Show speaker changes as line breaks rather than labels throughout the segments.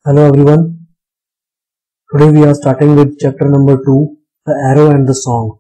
Hello everyone. Today we are starting with chapter number 2, The Arrow and the Song.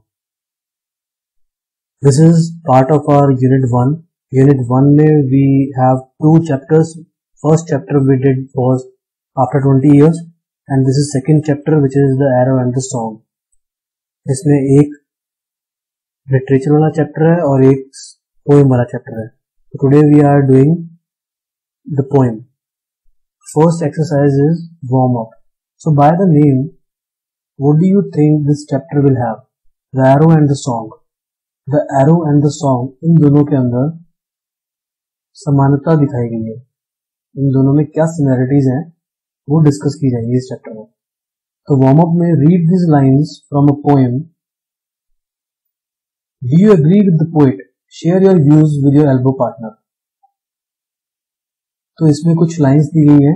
This is part of our unit 1. Unit 1 में we have two chapters. First chapter we did was after 20 years and this is second chapter which is The Arrow and the Song. इसमें एक literature वाला chapter है और एक poem वाला chapter है. Today we are doing the poem. First exercise is warm up. So by the name, what do you think this chapter will have? The arrow and the song. The arrow and the song, इन दोनों के अंदर समानता दिखाई गई है. इन दोनों में क्या सिमिलरिटीज हैं वो डिस्कस की जाएंगी इस चैप्टर में. तो वार्म अप में read this lines from a poem. Do you agree with the poet? Share your views with your elbow partner. तो इसमें कुछ लाइंस दी गई हैं,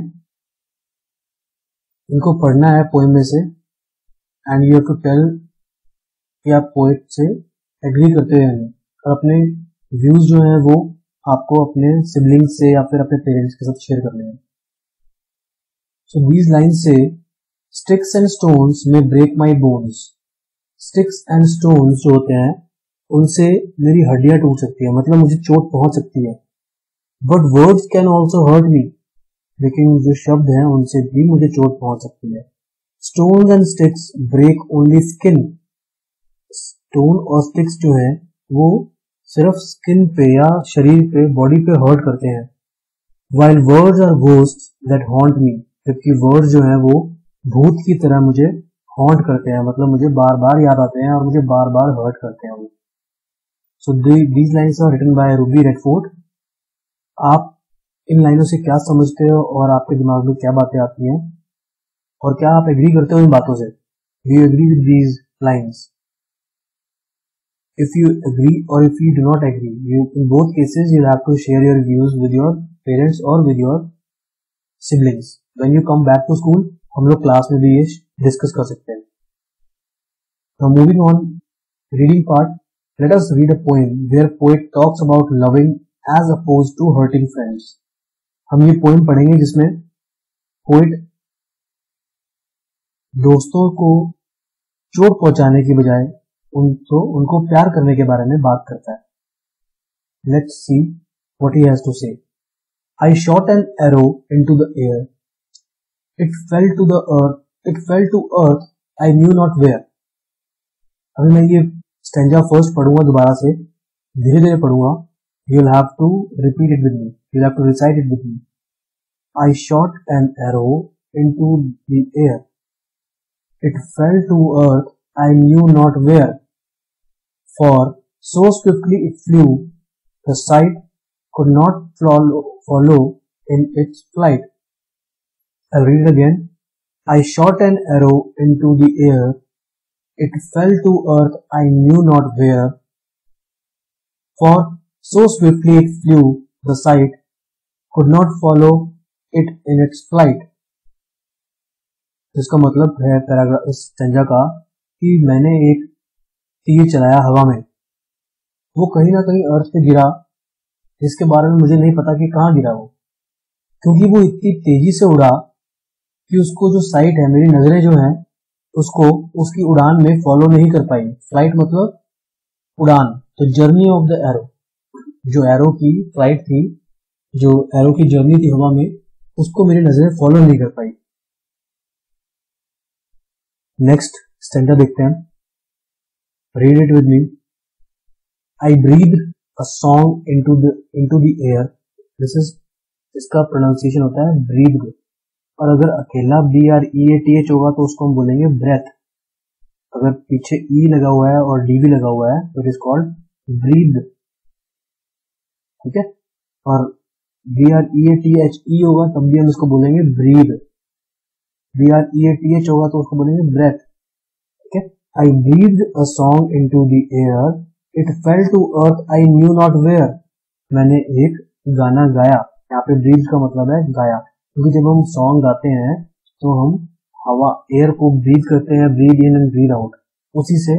इनको पढ़ना है पोएम में से and you have to tell कि आप पोएट से एग्री करते हैं और अपने व्यूज जो हैं वो आपको अपने सिबलिंग्स से या फिर अपने पेरेंट्स के साथ शेयर करने हैं. सो दीज लाइन्स से स्टिक्स एंड स्टोन्स में break my bones. Sticks and stones जो होते हैं उनसे मेरी हड्डियां टूट सकती है, मतलब मुझे चोट पहुंच सकती है. But words can also hurt me. लेकिन जो शब्द हैं उनसे भी मुझे चोट पहुंच सकती है. Stones and sticks break only skin. Stone और स्टिक्स जो है वो सिर्फ स्किन पे या शरीर पे, बॉडी पे हर्ट करते हैं. While words are ghosts that haunt me. जबकि वर्ड्स जो है वो भूत की तरह मुझे हॉन्ट करते हैं, मतलब मुझे बार बार याद आते हैं और मुझे बार बार हर्ट करते हैं. So these lines are written by Ruby Redford. आप इन लाइनों से क्या समझते हो और आपके दिमाग में क्या बातें आती हैं और क्या आप एग्री करते हो इन बातों से? Do you agree with these lines? If you agree और if you do not agree, you in both cases you have to share your views with your parents और with your siblings. When you come back to school हम लोग class में भी ये discuss कर सकते हैं. Now moving on, reading part. Let us read a poem where poet talks about loving as opposed to hurting friends. हम ये पोएम पढ़ेंगे जिसमें पोएट दोस्तों को चोट पहुंचाने की बजाय उनको प्यार करने के बारे में बात करता है. Let's see what he has to say. I shot an arrow into the air. It fell to the earth. It fell to earth. I knew not where. अभी मैं ये स्टैंजा फर्स्ट पढ़ूंगा, दोबारा से धीरे धीरे पढ़ूंगा. You'll have to repeat it with me. You'll have to recite it with me. I shot an arrow into the air. It fell to earth, I knew not where. For so swiftly it flew, the sight could not follow in its flight. I'll read it again. I shot an arrow into the air. It fell to earth, I knew not where. For so swiftly it flew, the sight could not follow it in its flight. इसका मतलब है paragraph इस stanza का कि मैंने एक तीर चलाया हवा में, वो कहीं ना कहीं अर्थ पे गिरा, जिसके बारे में मुझे नहीं पता कि कहाँ गिरा वो, क्योंकि वो इतनी तेजी से उड़ा कि उसको जो साइट है, मेरी नजरें जो हैं उसको उसकी उड़ान में फॉलो नहीं कर पाई. फ्लाइट मतलब उड़ान. तो जर्नी ऑफ द एरो, जो एरो की फ्लाइट थी, जो एरो की जर्नी थी हवा में, उसको मेरी नजरें फॉलो नहीं कर पाई. नेक्स्ट स्टैंडा देखते हैं. Read it with me. I breathe a song into the air. This is, इसका प्रोनाउंसिएशन होता है ब्रीथ. और अगर अकेला BREATH होगा तो उसको हम बोलेंगे ब्रेथ. अगर पीछे ई लगा हुआ है और डी भी लगा हुआ है तो इट इज कॉल्ड ब्रीथ. ठीक है. और BREATHE होगा तब भी हम इसको बोलेंगे ब्रीद. BREATH होगा तो उसको बोलेंगे ब्रेथ. ठीक है. I breathe a song into the air. It fell to earth, I knew not where. मैंने एक गाना गाया. यहाँ पे ब्रीद का मतलब है गाया, क्योंकि जब हम सॉन्ग गाते हैं तो हम हवा, एयर को ब्रीद करते हैं, breathe in and breathe out. उसी से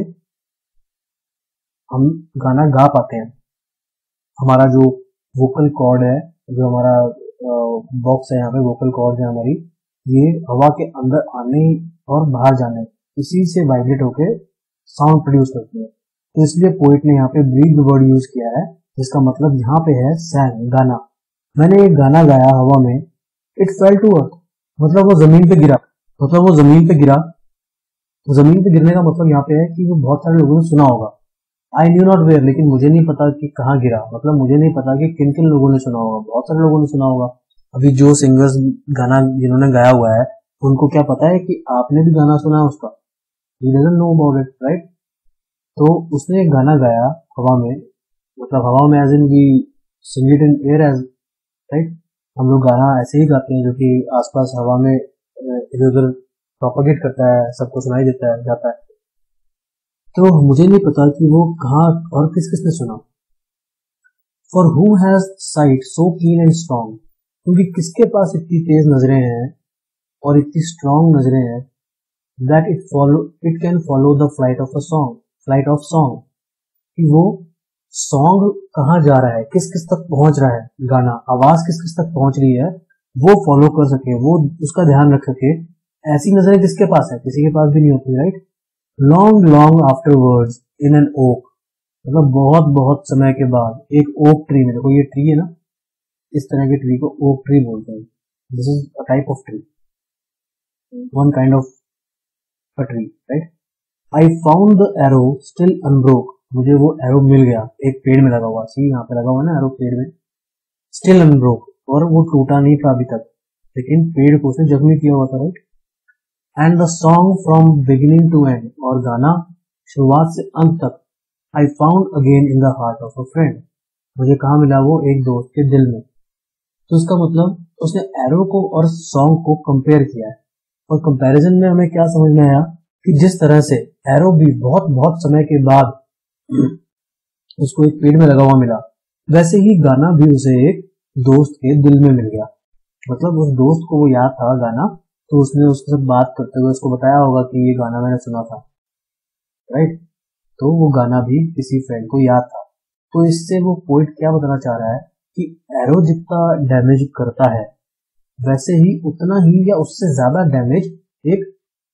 हम गाना गा पाते हैं. हमारा जो वोकल कॉर्ड है, जो हमारा बॉक्स है यहाँ पे, वोकल कॉर्ड है हमारी, ये हवा के अंदर आने और बाहर जाने इसी से वाइब्रेट होकर साउंड प्रोड्यूस करती है। तो इसलिए पोइट ने यहाँ पे ब्रीथ वर्ड यूज किया है, जिसका मतलब यहाँ पे है सैंग, गाना। मैंने एक गाना गाया हवा में, इट फेल टू अर्थ, मतलब वो जमीन पे गिरा। जमीन पे गिरने का मतलब यहाँ पे है कि वो बहुत सारे लोगों ने सुना होगा। आई न्यू नॉट वेयर, लेकिन मुझे नहीं पता कि कहाँ गिरा, मतलब मुझे नहीं पता कि किन किन लोगों ने सुना होगा, बहुत सारे लोगों ने सुना होगा। अभी जो सिंगर्स गाना जिन्होंने गाया हुआ है उनको क्या पता है कि आपने भी गाना सुना है उसका? He doesn't know about it, right? तो उसने एक गाना गाया हवा में, मतलब हवा में as in we sing it in air as, right? हम लोग गाना ऐसे ही गाते हैं जो कि आसपास हवा में इधर उधर प्रोपेगेट करता है, सबको सुनाई देता है, जाता है। तो मुझे नहीं पता कि वो कहाँ और किस किसने सुना। For whom has sight so keen and strong, क्योंकि किसके पास इतनी तेज नजरें हैं और इतनी स्ट्रॉन्ग नजरें हैं, that it can follow the flight of song, कि वो सॉन्ग कहाँ जा रहा है, किस किस तक पहुंच रहा है, गाना आवाज किस किस तक पहुंच रही है, वो फॉलो कर सके, वो उसका ध्यान रख सके। ऐसी नजरें किसके पास है? किसी के पास भी नहीं होती, right? Long long afterwards in an oak, मतलब बहुत बहुत समय के बाद एक ओक ट्री में, देखो ये ट्री है ना, इस तरह के ट्री को ओक ट्री बोलते हैं। This is a type of tree, one kind of a tree, right? I found the arrow still unbroke, मुझे वो एरो मिल गया, एक पेड़ में लगा हुआ, सी यहाँ पे लगा हुआ ना एरो पेड़ में, स्टिल अनब्रोक, और वो टूटा नहीं था अभी तक, लेकिन पेड़ को उसने जख्मी किया हुआ था, right? And the song from beginning to end, और गाना शुरुआत से अंत तक, I found again in the heart of a friend, मुझे कहाँ मिला? वो एक दोस्त के दिल में। तो उसका मतलब उसने एरो को और सॉन्ग को कंपेयर किया है, और कंपैरिजन में हमें क्या समझ में आया कि जिस तरह से एरो भी बहुत बहुत समय के बाद उसको एक पेड़ में लगा हुआ मिला, वैसे ही गाना भी उसे एक दोस्त के दिल में मिल गया। मतलब उस दोस्त को वो याद था गाना, तो उसने उसके साथ बात करते हुए उसको बताया होगा कि ये गाना मैंने सुना था, राइट? तो वो गाना भी किसी फ्रेंड को याद था। तो इससे वो पोइट क्या बताना चाह रहा है कि एरो जितना डैमेज करता है, वैसे ही उतना ही या उससे ज्यादा डैमेज एक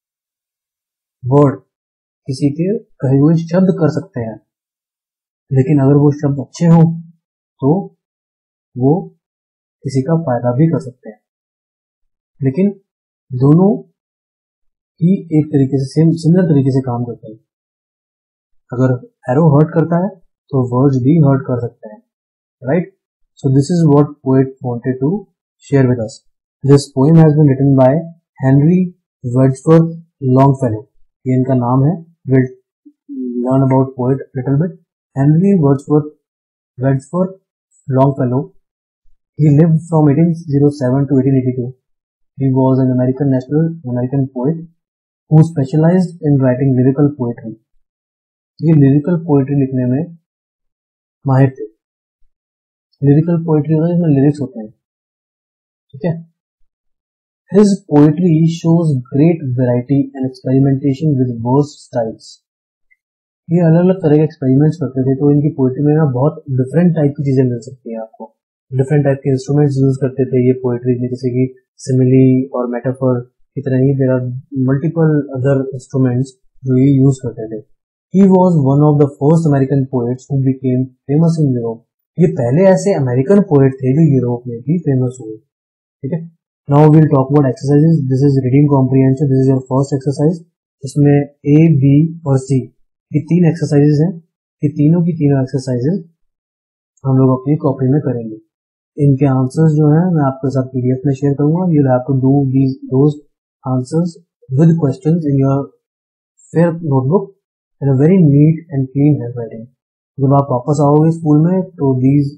वर्ड, किसी के कहे हुए शब्द कर सकते हैं। लेकिन अगर वो शब्द अच्छे हो तो वो किसी का फायदा भी कर सकते हैं। लेकिन दोनों ही एक तरीके से सिमिलर तरीके से काम करते हैं। अगर एरो हर्ट करता है तो वर्ड्स भी हर्ट कर सकते हैं, right? So this is what poet wanted to share with us. This poem has been written by Henry Wordsworth Longfellow, ये इनका नाम है। Will learn about poet little bit. Henry Wordsworth Longfellow, he lived from 1807 to 1882. He was an American poet who specialized in writing lyrical poetry. ये lyrical poetry लिखने में माहिर थे। lyrical poetry होता है जिसमें lyrics होते हैं, ठीक है? His poetry shows great variety and experimentation with verse styles. ये अलग अलग तरह के एक्सपेरिमेंट्स करते थे, तो इनकी पोएट्री में ना बहुत डिफरेंट टाइप की चीजें मिल सकती हैं आपको। डिफरेंट टाइप के इंस्ट्रूमेंट्स यूज करते थे ये पोएट्री में, जैसे कि सिमिली और मेटाफर की तरह ही there are multiple other instruments जो ये यूज करते थे। He was one of the first American poets who became famous in Europe. ये पहले ऐसे अमेरिकन पोएट थे जो यूरोप में भी फेमस हुए, ठीक है? Now we will talk about exercises. This is reading comprehension, this is your first exercise. इसमें ए, बी और सी ये तीन एक्सरसाइजेस हैं। ये तीनों की तीनों एक्सरसाइजेस हम लोग अपनी कॉपी में करेंगे। इनके आंसर्स जो हैं मैं आपके साथ पीडीएफ में शेयर करूंगा। You have to do those answers with questions in your fair notebook in a very neat and clean handwriting. जब आप वापस आओगे स्कूल में तो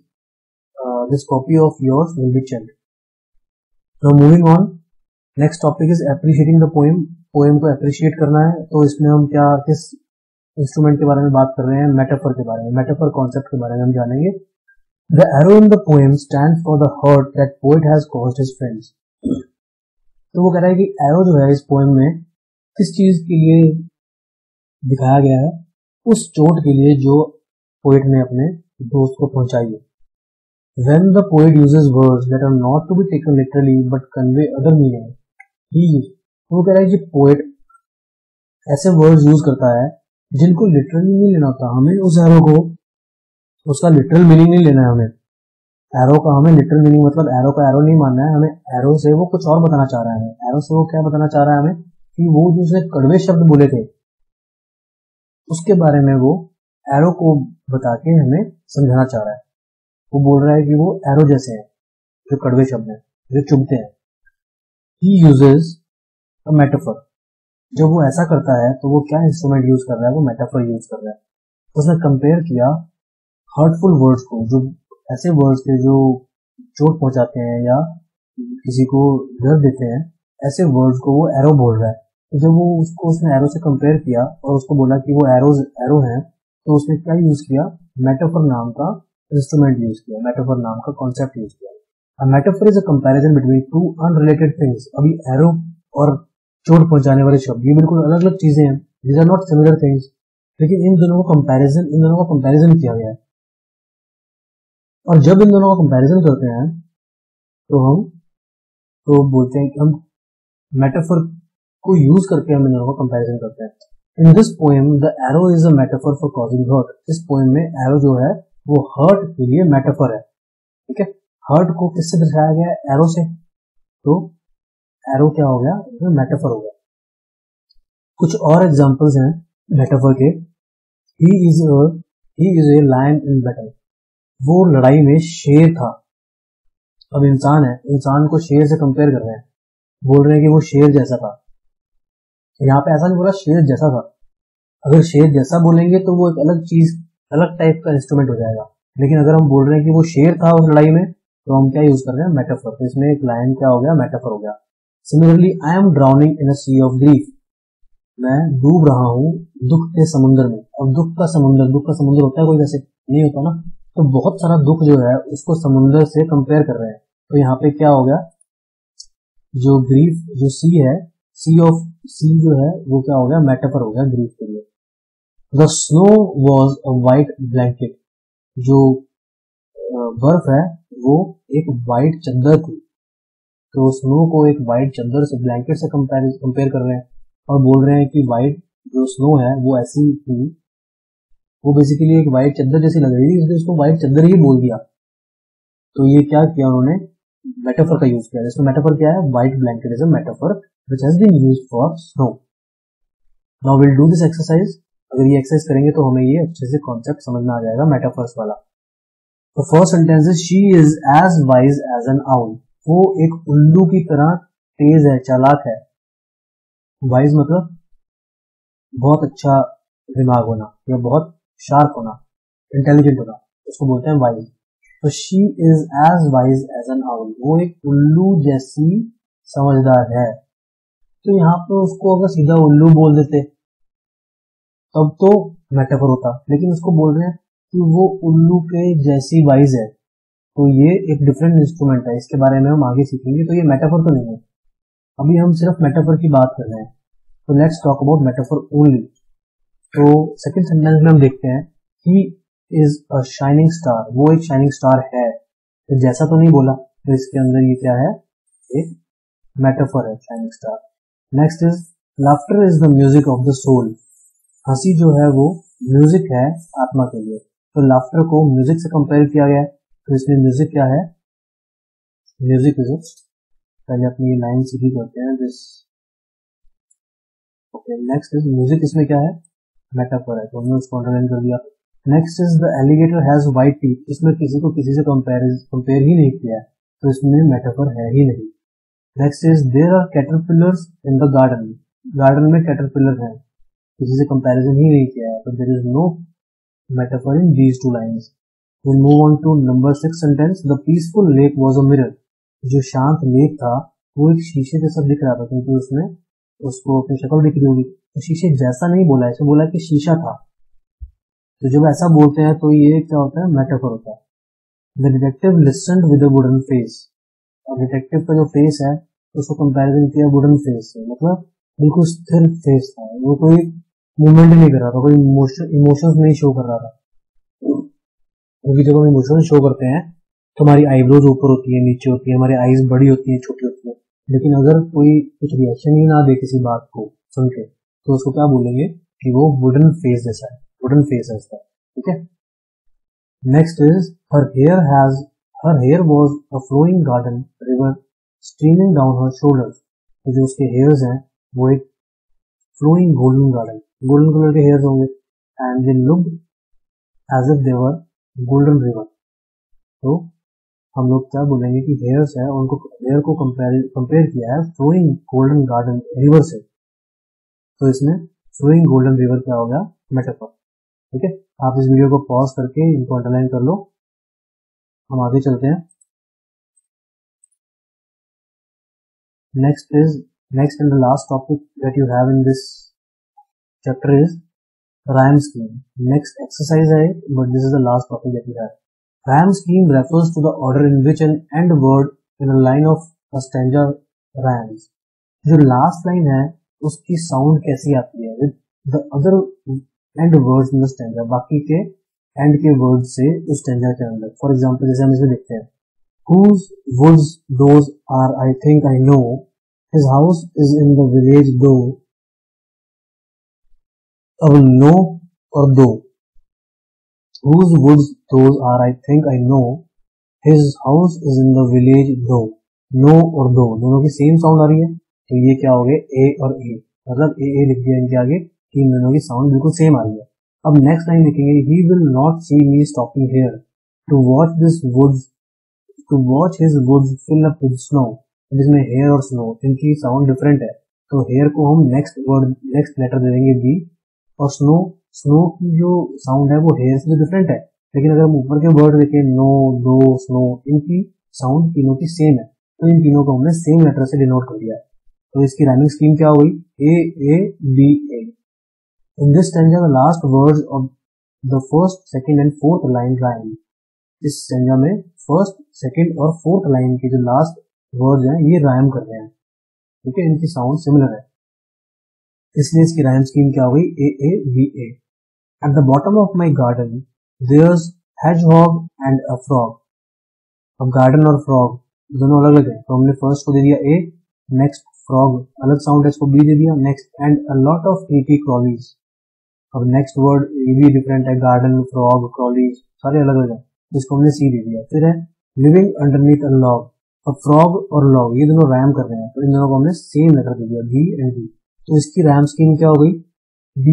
this copy of yours will be checked. Now moving on, next topic is appreciating the poem. Poem को appreciate करना है, तो इसमें हम किस इंस्ट्रूमेंट के बारे में बात कर रहे हैं? मेटाफर के बारे में, मेटाफर कॉन्सेप्ट के बारे में हम जानेंगे। The arrow in the poem stands for the hurt that poet has caused his friends. तो वो कह रहा है कि एरो जो है इस पोएम में किस चीज के लिए दिखाया गया है? उस चोट के लिए जो पोएट ने अपने दोस्त को पहुंचाई है। When the poet uses words that are not to be taken literally but convey other meaning, वो कह रहा है कि पोएट ऐसे वर्ड्स यूज करता है जिनको लिटरली नहीं लेना होता, हमें उस एरो को उसका लिटरल मीनिंग नहीं लेना है, हमें एरो का हमें लिटरल मीनिंग मतलब एरो का एरो नहीं मानना है, हमें एरो से वो कुछ और बताना चाह रहा है, एरो से वो क्या बताना चाह रहा है हमें कि वो जो उसने कड़वे शब्द बोले थे उसके बारे में वो एरो को बता के हमें समझाना चाह रहा है। वो बोल रहा है कि वो एरो जैसे हैं जो कड़वे शब्द हैं जो चुभते हैं। ही यूजेस अ मेटाफर, जब वो ऐसा करता है तो वो क्या इंस्ट्रूमेंट यूज कर रहा है, वो मेटाफर यूज कर रहा है। उसने कंपेयर किया हर्टफुल वर्ड्स को, जो ऐसे वर्ड्स थे जो चोट पहुंचाते हैं या किसी को दर्द देते हैं, ऐसे वर्ड्स को वो एरो बोल रहा है। तो जब वो उसने एरो से कंपेयर किया और उसको बोला कि वो एरो हैं, तो उसने क्या यूज किया, मेटाफर नाम का इंस्ट्रूमेंट यूज किया, मेटाफर नाम का कॉन्सेप्ट यूज किया। A metaphor is a comparison between two unrelated things। अभी एरो और चोट पहुंचाने वाले शब्द ये बिल्कुल अलग अलग चीजें हैं, these are not similar things, लेकिन इन दोनों का कंपैरिजन किया गया है। और जब इन दोनों का कंपैरिजन करते हैं तो हम बोलते हैं कि हम मेटाफर को यूज करके हम इन दोनों का कंपैरिजन करते हैं। In this poem the arrow is a metaphor for causing hurt. इस पोएम में एरो जो है वो हर्ट के लिए मेटाफर है, ठीक है। हर्ट को किससे दर्शाया गया है, एरो से, तो एरो क्या हो गया, मेटाफर हो गया। कुछ और एग्जांपल्स हैं मेटाफर के। He is a lion in battle, वो लड़ाई में शेर था। अब इंसान है, इंसान को शेर से कंपेयर कर रहे हैं, बोल रहे हैं कि वो शेर जैसा था। यहाँ पे ऐसा नहीं बोला शेर जैसा था, अगर शेर जैसा बोलेंगे तो वो एक अलग चीज, अलग टाइप का इंस्ट्रूमेंट हो जाएगा। लेकिन अगर हम बोल रहे हैं कि वो शेर था उस लड़ाई में, तो हम क्या यूज कर रहे हैं, मेटाफर। तो इसमें एक लायन क्या हो गया, मेटाफर हो गया। Similarly I am drowning in a sea of grief, मैं डूब रहा हूँ दुख के समुद्र में। अब दुख का समुद्र होता है कोई, वैसे नहीं होता ना, तो बहुत सारा दुख जो है उसको समुद्र से कंपेयर कर रहे हैं। तो यहाँ पे क्या हो गया, जो ग्रीफ जो सी है, सी जो है वो क्या हो गया, मेटाफर हो गया ग्रीफ के लिए। The snow was a white blanket, जो बर्फ है वो एक वाइट चादर थी। तो स्नो को एक वाइट चादर से, ब्लैंकेट से कंपेयर कर रहे हैं और बोल रहे हैं कि वाइट जो स्नो है वो ऐसी थी, वो बेसिकली एक वाइट चादर जैसी लग रही थी, इसलिए उसको वाइट चादर ही बोल दिया। तो ये क्या किया उन्होंने, मेटाफर का यूज किया। इसमें मेटाफर क्या है, white blanket is a metaphor which has been used for snow. Now will do this exercise. अगर ये एक्सरसाइज करेंगे तो हमें ये अच्छे से कॉन्सेप्ट समझ में आ जाएगा मेटाफर्स वाला। तो फर्स्ट सेंटेंस है she is as wise as an owl, वो एक उल्लू की तरह तेज है, चालाक है। वाइज मतलब बहुत अच्छा दिमाग होना या बहुत शार्प होना, इंटेलिजेंट होना, उसको बोलते हैं वाइज। तो she is as wise as an owl, वो एक उल्लू जैसी समझदार है। तो यहाँ पे उसको अगर सीधा उल्लू बोल देते तब तो मेटाफर होता, लेकिन उसको बोल रहे हैं कि वो उल्लू के जैसी वाइज है, तो ये एक डिफरेंट इंस्ट्रूमेंट है, इसके बारे में हम आगे सीखेंगे। तो ये मेटाफर तो नहीं है, अभी हम सिर्फ मेटाफर की बात कर रहे हैं। तो let's talk about metaphor only. तो सेकंड सेंटेंस में हम देखते हैं he is a shining star, वो एक शाइनिंग स्टार है। तो जैसा तो नहीं बोला, तो इसके अंदर ये क्या है, एक मेटाफर है, shining star. Next is laughter is the music of the soul, हंसी जो है वो म्यूजिक है आत्मा के लिए। तो लाफ्टर को म्यूजिक से कंपेयर किया गया है, तो इसमें म्यूजिक क्या है, म्यूजिक इज, पहले अपनी लाइन सीधी करते हैं this. Okay, next is music, इसमें क्या है, मेटाफर है, तो हमने उसको अंडरलाइन कर दिया। Next is the alligator has white teeth, इसमें किसी को किसी से कंपेयर ही नहीं किया है, तो इसमें मेटाफर है ही नहीं। Next is there are caterpillars in the garden, garden में कैटरपिलर है, किसी से कंपैरिजन ही नहीं किया है, तो there is no metaphor in these two lines. We'll move on to number 6 sentence. The peaceful lake was a mirror. जो शांत लेक था वो एक शीशे जैसा दिख रहा था, क्योंकि उसमें उसको अपनी शक्ल दिख रही होगी। तो शीशे जैसा नहीं बोला है, इसे बोला कि शीशा था। तो जब ऐसा बोलते हैं तो ये क्या होता है, मेटाफर होता है। The detective listened with a wooden face. और डिटेक्टिव का जो फेस है उसको कंपैरिजन किया वुडन फेस से, मतलब बिल्कुल स्थिर फेस था, वो कोई मूवमेंट नहीं कर रहा था, कोई इमोशंस नहीं शो कर रहा था। क्योंकि जब हम इमोशन शो करते हैं तो हमारी आईब्रोज ऊपर होती है, नीचे होती है, हमारी आईज बड़ी होती है, छोटी होती है, लेकिन अगर कोई कुछ रिएक्शन ही ना दे किसी बात को सुन के, तो उसको क्या बोलेंगे कि वो वुडन फेस जैसा है, वुडन फेस है उसका, ठीक है। Next is her hair was a flowing garden river streaming down her shoulders. तो जो उसके हेयर्स हैं वो एक फ्लोइंग गोल्डन कलर के हेयर्स होंगे, and they looked as if they were golden river. तो हम लोग क्या बोलेंगे कि हेयर्स है, उनको हेयर को कंपेयर किया है फ्लोइंग गोल्डन गार्डन रिवर से, तो इसमें फ्लोइंग गोल्डन रिवर क्या हो गया, मेटाफर, ठीक है। आप इस वीडियो को पॉज करके इनको अंडरलाइन कर लो, हम आगे चलते हैं। Next and the last topic that you have in this chapter is rhyme scheme. Next exercise है, but this is the last topic that we have. Rhyme scheme refers to the order in which an end word in a line of a stanza rhymes. जो last line है उसकी sound कैसी आती है with the other end words in the stanza, बाकी के and के word से उस stanza के अंदर। फॉर एग्जाम्पल जैसे हम इसमें देखते हैं, whose woods those are I think I know, his house is in the village though। अब नो और though, whose woods those are I think I know, his house is in the village though। Know और though दोनों की same sound आ रही है, तो ये क्या हो गए, ए और ए, मतलब ए लिख दिया इनके आगे कि इन दोनों की साउंड बिल्कुल सेम आ रही है। अब नेक्स्ट लाइन लिखेंगे, he will not see me stopping here to watch his woods fill up with snow। जिसमें हेयर और स्नो इनकी साउंड डिफरेंट है, तो हेयर को हम नेक्स्ट लेटर दे देंगे बी, और स्नो की जो साउंड है वो हेयर से डिफरेंट है। लेकिन अगर हम ऊपर के वर्ड देखें, नो, दो, स्नो, इनकी साउंड तीनों की सेम है, तो इन तीनों को हमने सेम लेटर से डिनोट कर दिया है। तो इसकी राइमिंग स्कीम क्या हुई, A B A. In this stanza the last words of the first, second and fourth line rhyme. इस स्टैंजा में फर्स्ट, सेकंड और फोर्थ लाइन के जो लास्ट वर्ड्स हैं ये राइम कर रहे हैं, ठीक है, इनकी साउंड सिमिलर है, इसलिए इसकी राइम स्कीम क्या हो गई, A B A. At the bottom of my garden there's hedgehog and a frog. अब गार्डन और फ्रॉग दोनों अलग अलग है, तो हमने फर्स्ट को दे दिया ए, नेक्स्ट फ्रॉग अलग साउंड है, इसको बी दे दिया, next and a lot of creepy crawlies. अब नेक्स्ट वर्ड ये भी डिफरेंट है, गार्डन, फ्रॉग, क्रॉलीज सारे अलग अलग है, इसको हमने सी दे दिया। फिर है लिविंग अंडरनीथ अ लॉग। अब फ्रॉग और लॉग ये दोनों रैम कर रहे हैं, तो इन दोनों को हमने सेम लेटर दे दिया, बी एंड बी। तो इसकी रैम स्कीम क्या हो गई, B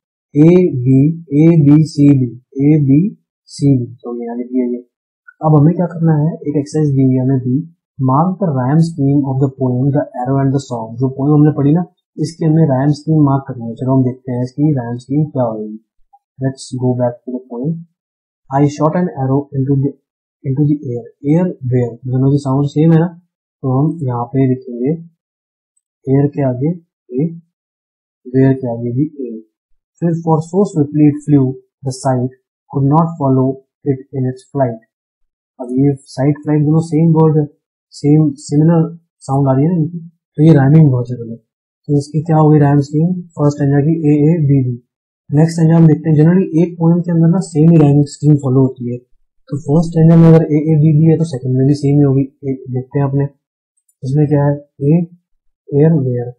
A B C D, A B C D, तो यहाँ लिख दिया ये। अब हमें क्या करना है, एक एक्सरसाइज दी है हमें B, mark the rhyme scheme of the poem the arrow and the song. जो पोएम हमने पढ़ी ना, इसकी हमें राइम स्कीम मार्क करनी है। चलो हम देखते हैं इसकी राइम स्कीम क्या होगी। Let's go back to the poem. I shot an arrow into the air where, दोनों की साउंड सेम है ना, तो हम यहाँ पे लिखेंगे एयर के आगे ए, वेयर के आगे भी ए। फिर for so swiftly it flew the sight could not follow it in its flight. अब ये साइट फ्लाइट दोनों सेम वर्ड है, सेम सिमिलर साउंड आ रही है ना इनकी, तो ये राइमिंग बहुत जरूरी है। तो इसकी क्या होगी राइम स्कीम, फर्स्ट स्टैंजा की A B B. Next stanza हम देखते हैं, जनरली एक पोएम के अंदर ना सेम ही राइमिंग स्कीम फॉलो होती है, तो फर्स्ट स्टैंजा में अगर ए बी बी है तो सेकंड में भी सेम ही होगी। देखते हैं अपने इसमें क्या है, A air where,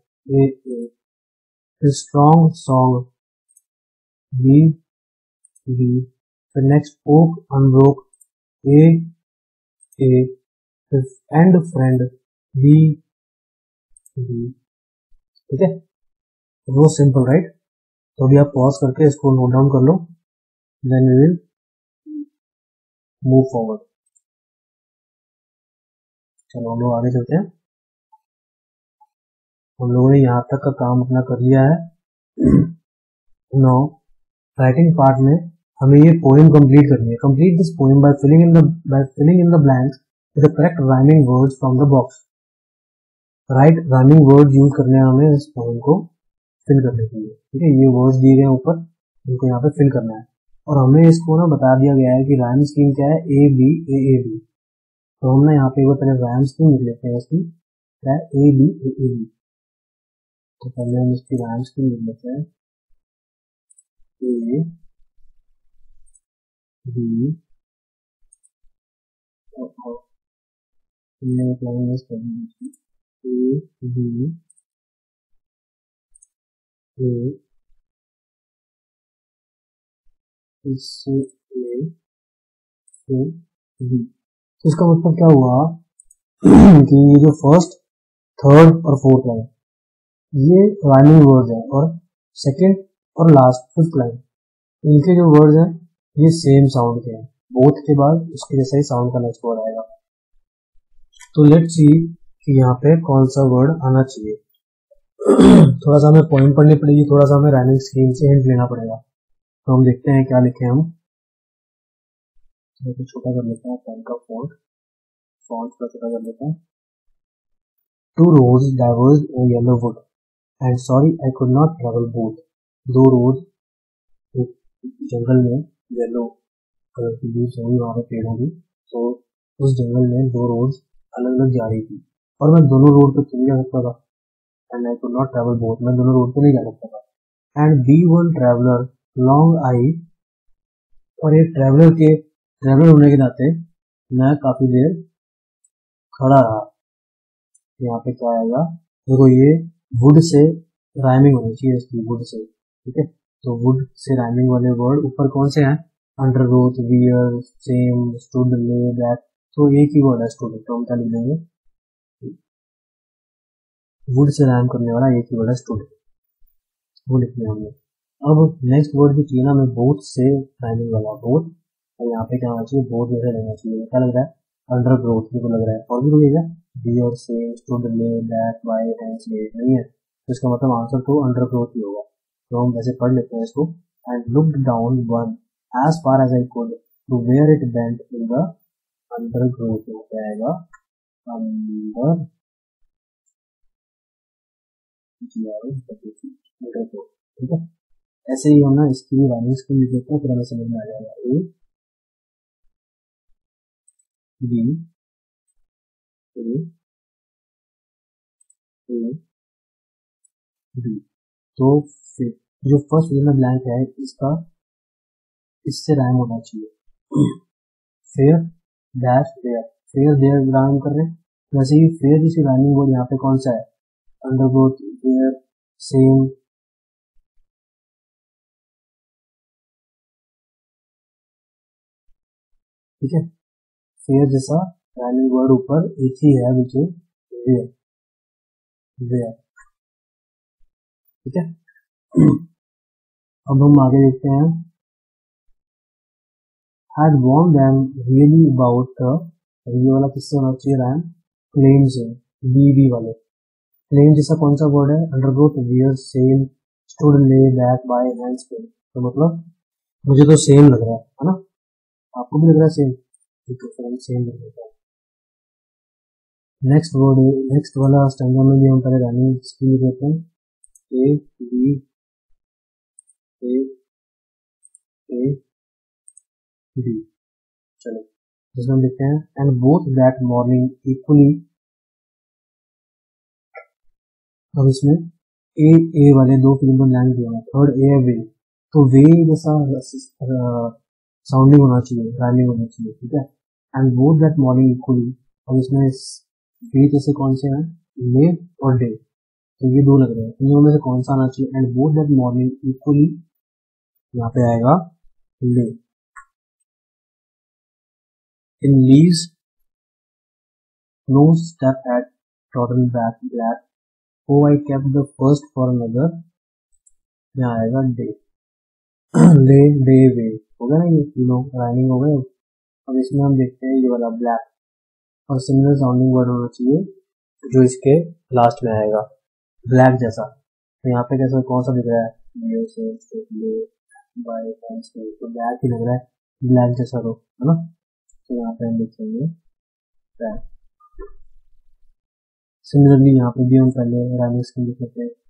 A strong song, B B. फिर next oak unbroke, A and friend, B B, ठीक है, वो सिंपल राइट। तो अभी आप पॉज करके इसको नोट डाउन कर लो, then we will move forward. चलो हम लोग आगे चलते हैं। हम लोगों ने यहाँ तक का काम अपना कर लिया है। नो राइटिंग पार्ट में हमें ये पोएम कंप्लीट करनी है। Complete this poem by filling in the blanks with the correct rhyming words from the box. Right rhyming word use करने हमें इस पोएम को फिल करने के लिए, ठीक है। ये वर्ड्स दिए गए ऊपर, इनको यहाँ पे फिल करना है, और हमें इसको ना बता दिया गया है कि राइम स्कीम क्या है, ए बी बी। तो हम ना यहाँ पे एक बार पहले राइम स्कीम लिख लेते हैं इसकी, क्या है, ए बी। तो पहले हम इसकी राइम स्कीम लिख लेते हैं, ए बी और एक लाइन मिस कर दी, ए बी ए, इससे ए से बी। तो इसका मतलब क्या हुआ कि ये जो फर्स्ट, थर्ड और फोर्थ लाइन ये राइमिंग वर्ड है, और सेकंड और लास्ट फिफ्थ लाइन इनके जो वर्ड्स हैं ये सेम साउंड के हैं। बोथ के बाद उसके जैसा ही साउंड का नेक्स्ट वर्ड आएगा। तो लेट्स सी कि यहाँ पे कौन सा वर्ड आना चाहिए। थोड़ा सा हमें पॉइंट पढ़नी पड़ेगी, थोड़ा सा हमें राइमिंग स्कीम से हिंट लेना पड़ेगा। तो हम देखते हैं क्या लिखे हम। तो छोटा कर लेते हैं पेन का फॉन्ट का छोटा कर लेते हैं। 2 roads diverged in yellow wood and sorry I could not travel both। 2 roads एक जंगल में येलो कलर की लीव्स होंगी वहाँ पे पेड़ों की, तो उस जंगल में 2 रोड्स अलग अलग जा रही थी और मैं दोनों रोड पे चल जा सकता था। And I could not travel both, मैं दोनों रोड पे नहीं जा सकता था। And be one traveller long I, और एक ट्रैवलर होने के नाते मैं काफी देर खड़ा रहा। यहाँ पे क्या आएगा देखो, ये वुड से राइमिंग होनी चाहिए इसकी, वुड से, ठीक है। तो वुड से राइमिंग वाले वर्ड ऊपर कौन से हैं, undergrowth, wear, same, stood, lay, back, तो एक ही वर्ड है स्टूड, तो हम क्या लिख देंगे, वुड से राइम करने वाला एक ही वर्ड है स्टूड, वो लिख लिया हमने। अब नेक्स्ट वर्ड भी चाहिए ना हमें, बोथ से राइमिंग वाला, बोथ, और यहाँ पे क्या होना चाहिए, बोथ जैसे रहना चाहिए। क्या लग रहा है, अंडरग्रोथ भी तो लग रहा है, और भी तो क्या, wear, same, stood, lay, back, by, hands, नहीं है, तो इसका मतलब आंसर तो अंडरग्रोथ ही होगा। तो हम वैसे पढ़ लेते हैं इसको। And looked down one as far as I could to where it bent in the undergrowth, हो जाएगा अंडर, ठीक है। ऐसे ही हम ना इसकी भी राइमिंग स्कीम लिख देते हैं, फिर हमें समझ में आ जाएगा। ए बी ए ए बी, तो फिर जो फर्स्ट में ब्लैंक है इसका, इससे राइम होना चाहिए। Fair dash there, fair there rhyme कर रहे हैं, वैसे ही फेयर जिसकी राइमिंग वर्ड यहाँ पे कौन सा है, अंडरग्रोथ, देयर, सेम, ठीक है। फेयर जैसा राइमिंग वर्ड ऊपर एक ही है, विच इज वेयर, वेयर, ठीक है। अब हम आगे देखते हैं। had warned them really about the, ये वाला किससे होना चाहिए रैम, क्लेम से, बी वाले। क्लेम जैसा कौन सा वर्ड है, undergrowth, wear, same, stood, lay, back, by, hands पे, तो मतलब मुझे तो सेम लग रहा है ना, आपको भी लग रहा है सेम, ठीक है, फिर हम सेम लग रहा है। नेक्स्ट वर्ड, नेक्स्ट वाला स्टैंडर्ड में भी हम पहले रैमिंग स्कीम देते हैं, ए बी ए ए बी, चलो जिसमें हम लिखते हैं and both that morning equally. अब इसमें ए वाले दो फिल्म ब्लैंक दिया है, थर्ड ए है वे, तो वे जैसा साउंडिंग होना चाहिए, राइमिंग होनी चाहिए, ठीक है। And both that morning equally, अब इसमें वे जैसे कौन से हैं, ले और डे, तो ये दो लग रहे हैं, इन दोनों में से कौन सा आना चाहिए, and both that morning equally, यहाँ पे आएगा lay. In leaves no step at total back black, oh I kept the first for another, यहाँ आएगा डे। ले, डे, वे, हो गया ना, ये तीनों राइमिंग हो गए। अब इसमें हम देखते हैं ये वाला ब्लैक, और सिमिलर साउंडिंग वर्ड होना चाहिए जो इसके लास्ट में आएगा, ब्लैक जैसा। तो यहाँ पे कैसा कौन सा दिख रहा है, तो ब्लैक ही लग रहा है, ब्लैक जैसा तो है ना, तो यहाँ पे हम लिखेंगे ब्लैक। सिमिलरली यहाँ पे भी हम पहले राइमिंग स्कीम लिख लेते हैं,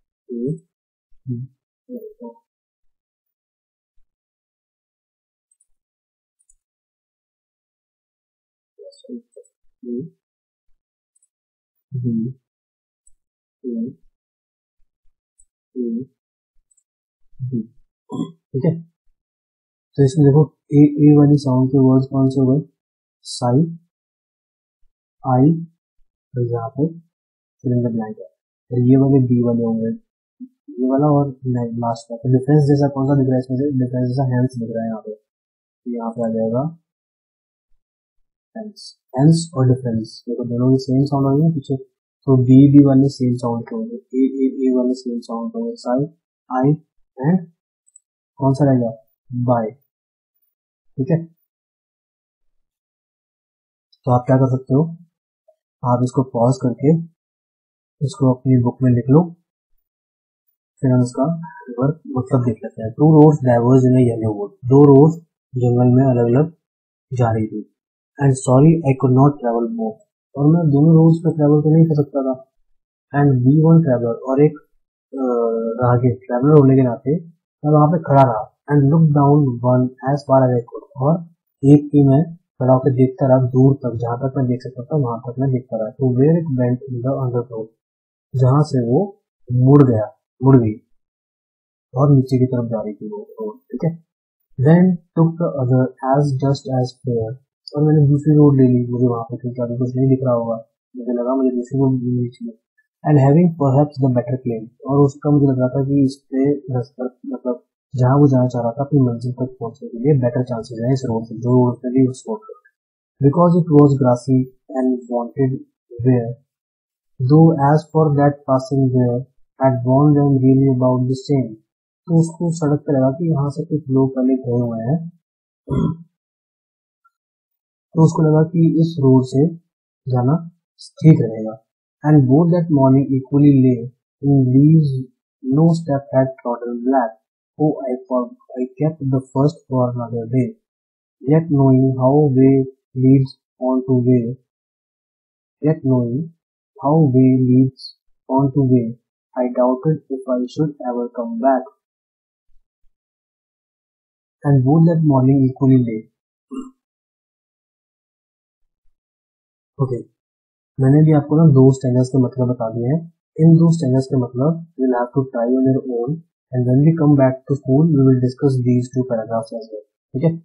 ठीक है। तो इसमें देखो ए वाली साउंड के वर्ड्स कौन से हो गए, साई, आई, यहाँ पे फिर इन द ब्लैंक है, फिर ये वाले बी वाले होंगे, ये वाला और लास्ट का। तो डिफरेंस जैसा कौन सा दिख रहा है इसमें से, डिफरेंस जैसा हेंस दिख रहा है यहाँ पे, तो यहाँ पे आ जाएगा हेंस। हेंस और डिफरेंस देखो दोनों की सेम साउंड होंगे पीछे, तो बी बी वाले सेम साउंड के होंगे, ए वाले सेम साउंड होंगे, साई आई एंड कौन सा रहेगा बाय। ठीक है, तो आप क्या कर सकते हो, आप इसको पॉज करके इसको अपनी बुक में लिख लो, फिर हम इसका वर्क मतलब देख लेते हैं। 2 roads diverge in yellow wood, 2 roads जंगल में अलग अलग जा रही थी। And sorry I could not travel more, और मैं दोनों रोड्स पे ट्रेवल तो नहीं कर सकता था। एंड बी वन ट्रेवलर, और एक राहगीर ट्रेवलर होने के नाते मैं वहां पे खड़ा रहा, and look down one as far as I could, और एक की मैं खड़ा होकर देखता रहा दूर तक, जहां तक मैं देख सकता था वहां तक मैं देखता रहा। तो where it went in the underground, जहां से वो मुड़ गई और नीचे की तरफ जा रही थी वो रोड। ठीक है, then took the other as just as fair, और मैंने दूसरी रोड ले ली, मुझे वहां पे क्योंकि अभी कुछ नहीं दिख रहा होगा, मुझे लगा मुझे दूसरी रोड लेनी चाहिए। And having perhaps the better claim, और उसका मुझे लग रहा था कि इस पे मतलब जहां वो जाना चाह रहा था अपनी मंजिल तक पहुंचने के लिए बेटर चांसेस हैं इस रोड से, जो रोड पे भी उस रोड पर, because it was grassy and wanted wear, though as for that passing wear had warned them really about the same। तो उसको सड़क पे लगा कि यहाँ से कुछ लोग पहले गए हुए हैं, तो उसको लगा कि इस रोड से जाना ठीक रहेगा। And both that morning equally lay in leaves, no step had trodden black, oh I kept the first for another day, yet knowing how way leads on to way, yet knowing how way leads on to way, I doubted if I should ever come back, and both that morning equally late। Okay, मैंने भी आपको ना 2 standards के मतलब बता दिए हैं। इन 2 standards के मतलब you will have to try on your own, and when we come back to school we will discuss these 2 paragraphs as well. ठीक है,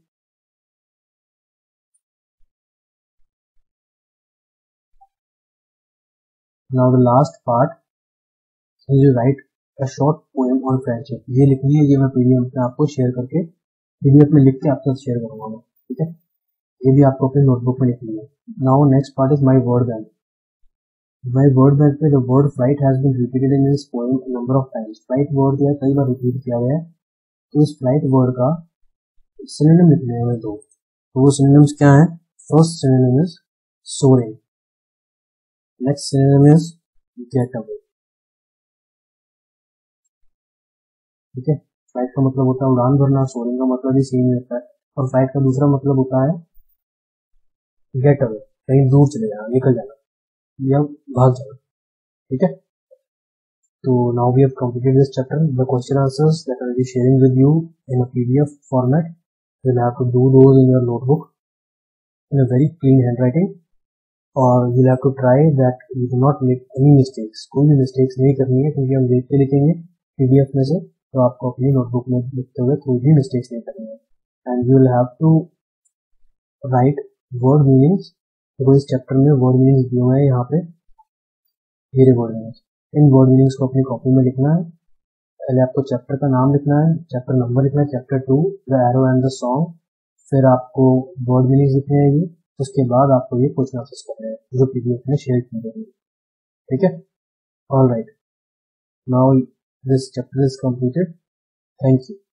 now the last part is you write a short poem on friendship. ये लिखनी है, ये मैं PDF में आपको share करके पीडीएफ में लिख के आपके साथ शेयर करूंगा मैं। ठीक है, ये भी आपको अपनी नोटबुक में लिखनी है। Now next part is my word bank. My word bank में the word flight has been repeated in this poem number of times. Flight word जो है कई बार रिपीट किया गया है, तो इस फ्लाइट वर्ड का सिनोनिम लिखने हैं 2। तो वो सिनोनिम्स क्या है, first synonym is soaring, next synonym is get away. ठीक है, फ्लाइट का मतलब होता है उड़ान भरना, सोरिंग का मतलब भी सेम होता है, और फ्लाइट का दूसरा मतलब होता है गेट अवे, कहीं दूर चले जाना, निकल जाना या भाग जाना। ठीक है, तो now we have completed this chapter. The question answers that I will be sharing with you in a PDF format. You will have to do those in your notebook in a very clean handwriting, और you will have to try that you do not make any mistakes। कोई भी mistakes नहीं करनी है, क्योंकि हम देख के लिखेंगे PDF में से, तो आपको अपनी नोटबुक में लिखते हुए कोई भी mistakes नहीं करनी है। And you will have to write word meanings। तो इस चैप्टर में word meanings दिए हुए हैं यहाँ पे, ये word meanings, इन वर्ड मीनिंग्स को अपनी कॉपी में लिखना है। पहले आपको चैप्टर का नाम लिखना है, चैप्टर नंबर लिखना है, chapter 2 the arrow and the song, फिर आपको वर्ड मीनिंग्स लिखने हैं ये, उसके बाद आपको ये क्वेश्चन आंसर्स करने हैं जो पीडीएफ में शेयर की गई है। ठीक है, all right, now this chapter is completed, thank you.